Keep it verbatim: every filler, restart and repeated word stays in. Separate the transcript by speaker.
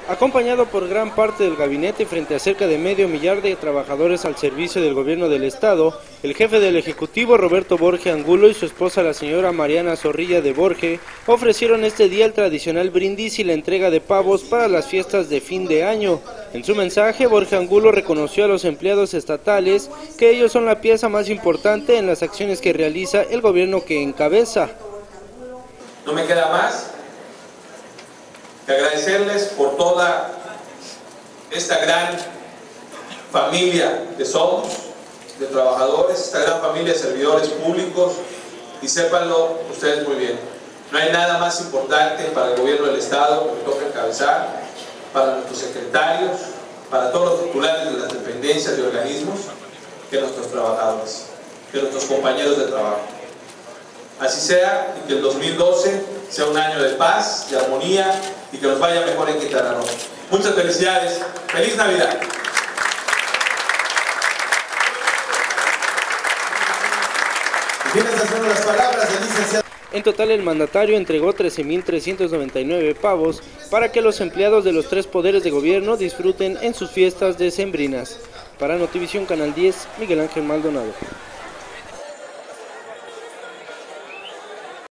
Speaker 1: Acompañado por gran parte del gabinete frente a cerca de medio millar de trabajadores al servicio del gobierno del estado, el jefe del Ejecutivo Roberto Borge Angulo y su esposa la señora Mariana Zorrilla de Borge ofrecieron este día el tradicional brindis y la entrega de pavos para las fiestas de fin de año. En su mensaje, Borge Angulo reconoció a los empleados estatales que ellos son la pieza más importante en las acciones que realiza el gobierno que encabeza.
Speaker 2: No me queda más que agradecerles por toda esta gran familia que somos, de trabajadores, esta gran familia de servidores públicos, y sépanlo ustedes muy bien, no hay nada más importante para el gobierno del Estado que me toca encabezar, para nuestros secretarios, para todos los titulares de las dependencias y organismos, que nuestros trabajadores, que nuestros compañeros de trabajo. Así sea, y que el dos mil doce sea un año de paz, de armonía, y que nos vaya mejor en Quintana Roo. Muchas felicidades. ¡Feliz Navidad!
Speaker 3: Y estas fueron las palabras del licenciado.
Speaker 1: En total, el mandatario entregó trece mil trescientos noventa y nueve pavos para que los empleados de los tres poderes de gobierno disfruten en sus fiestas decembrinas. Para Notivisión Canal diez, Miguel Ángel Maldonado.